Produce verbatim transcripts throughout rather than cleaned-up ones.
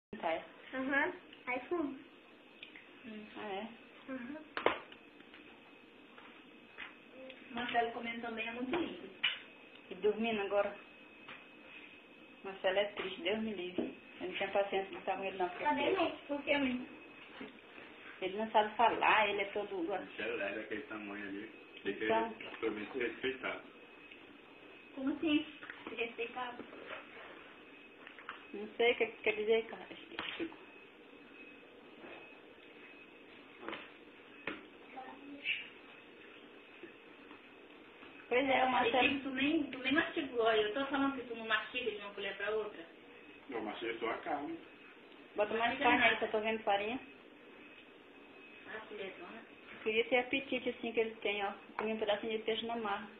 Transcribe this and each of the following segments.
Tá. Aham. Aí fumo. Hum, ah, é? Uhum. Marcelo comendo também é muito lindo. E dormindo agora. Marcelo é triste, Deus me livre. Eu não tinha paciência de estar com ele não. Porque Cadê ele? Por que, mãe? ele não sabe falar, ele é todo... Marcelo é daquele tamanho ali. Tem que Então. pelo menos ser respeitado. Como assim? Se respeitava. Não sei o que quer dizer, cara. Chico. Pois é, o Marcelo... Tu nem, tu nem mastigou. Eu tô falando que tu não mastiga de uma colher pra outra. Não, mas é só a carne. Bota mais carne aí, que eu tô vendo farinha. Ah, colherzona. Queria ter apetite assim que ele tem, ó. Comi um pedacinho de peixe na marra.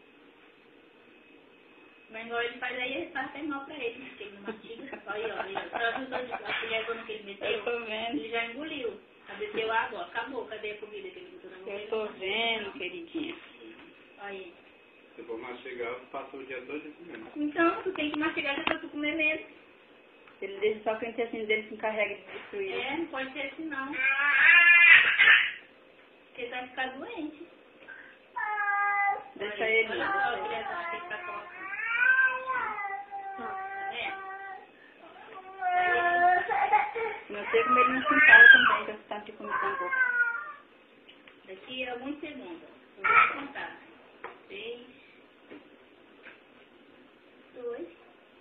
Mas igual ele faz aí, ele faz até mal pra ele, porque ele não mastiga. Olha aí, ó. Aí, ó. Só ajudou de a colherzona que ele meteu. Eu tô vendo. Ele já engoliu. Já bebeu água, ó. Acabou. Cadê a comida que ele botou na boca? Eu tô vendo, queridinha. Aí. Se for mastigar, passou o dia todo comendo. Então, tu tem que mastigar já pra tu comer mesmo. Ele deixa só que o intestino dele se encarrega de destruir. É, não pode ser assim não. Porque ele vai ficar doente. Deixa ele. Olha só, a colherzona que ele tá colocando. É. Não sei como ele não se empala também, que eu tanto de comida na boca. Daqui a alguns segundos. Eu vou contar. Três. Dois.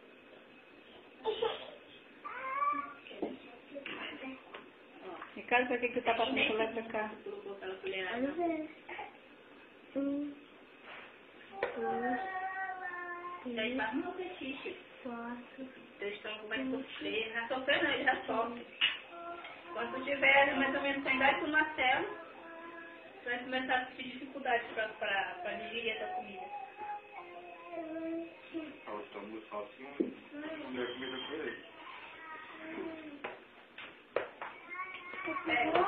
Ricardo, pra que que tu tá passando por lá e pra cá? Tu colocou aquela colherada. Olha ver. Um. Dois. Já Três. está no apetite. Quatro. Teu estômago vai sofrer. Já sofreu não, ele já sofre. Quando tu tiver mais ou menos com a idade do Marcelo, tu vai começar a ter dificuldade pra, pra, pra digerir essa comida. O estômago só se não der comida pra ele. É.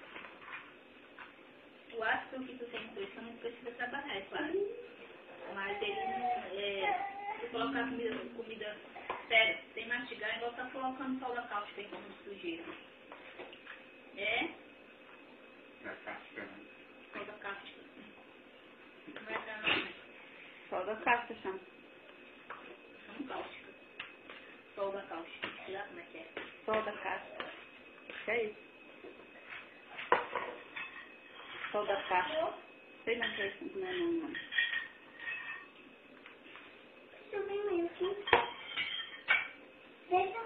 O ácido que tu tem no teu estômago precisa trabalhar, é claro. Mas ele não. É, se colocar comida, comida séria, sem mastigar, igual tá colocando soda cáustica aí como sujeira. É? É casca, né? Soda cáustica. Não é pra não, né? Solda casca, chama. Não cáustica. Soda cáustica. Sei lá como é que é. Solda casca. Que é isso? Solda casca. Sei não que é isso, não é não, não. Também meio que. Deixa.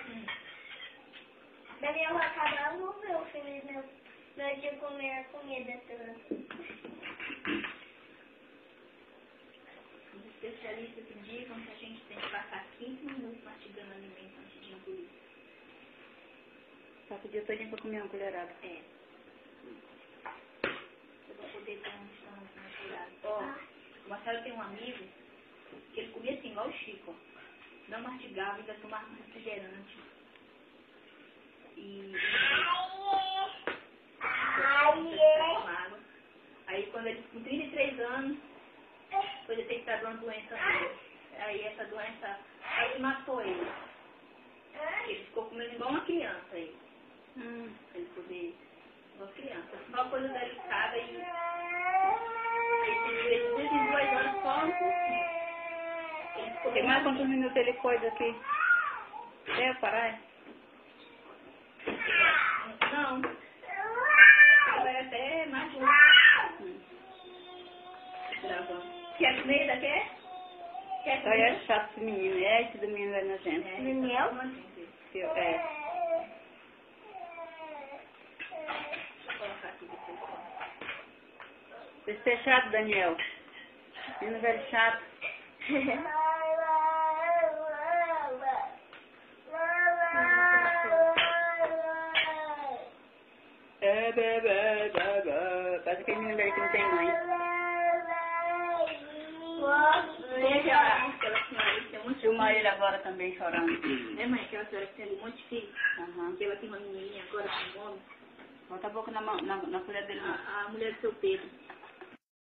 Daniel vai acabar, não vê o feliz meu. Meu de comer a comida toda. Os especialistas indicam que a gente tem que passar quinze minutos mastigando alimento antes de engolir. Passa o dia todinho pra comer uma colherada. É. Eu vou poder ter um estômago mais curado. Ó, o Marcelo tem um amigo que ele comia assim, igual o Chico. Não mastigava e ainda tomava refrigerante. E... água. Aí quando ele com trinta e três anos, foi detectada uma doença nele. Aí essa doença quase matou ele. Ele ficou comendo igual uma criança aí. Hum. Pra ele poder. Igual criança. Só uma coisa delicada e. Ele tem que ver de duas em duas horas só. Ele ficou Tem mais quantos minutos ele coisa aqui? É, parar? Não. Vai até mais um. Hum. Quer comida, quer? Quer Aí comida? é chato esse menino. É, esse do menino é nojento. É, Daniel? então, assim, Eu- É. deixa eu colocar aqui depois. Você é chato, Daniel. Menino velho chato. É, bê, bê, bê, bê. Parece aquele menino velho que não tem mãe. Veja aquela senhora que tem um monte de Filma ele agora também chorando. né, mãe? Aquela senhora que tem um monte de filho. Aham. Que ela tem uma menininha agora com um homem. Bota a boca na, mão- na, na colher dele. A, a mulher do seu Pedro.